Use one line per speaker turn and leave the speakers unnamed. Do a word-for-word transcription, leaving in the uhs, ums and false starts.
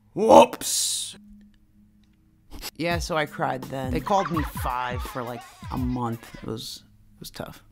Whoops. Yeah, so I cried then. They called me five for like a month. It was, it was tough.